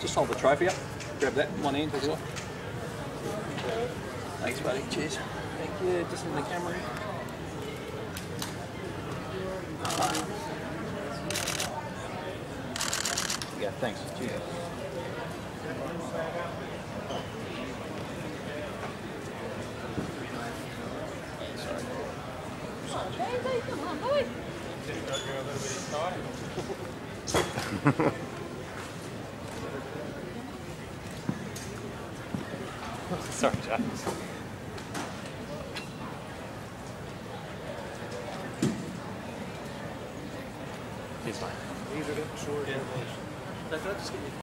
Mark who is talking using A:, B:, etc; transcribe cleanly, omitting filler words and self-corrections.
A: Just hold the trophy up. Grab that one end as well. Thanks, buddy. Cheers. Thank you. Just in the camera. Yeah, thanks. Cheers. Sorry, Jack. He's fine.
B: These are good short.
A: Yeah.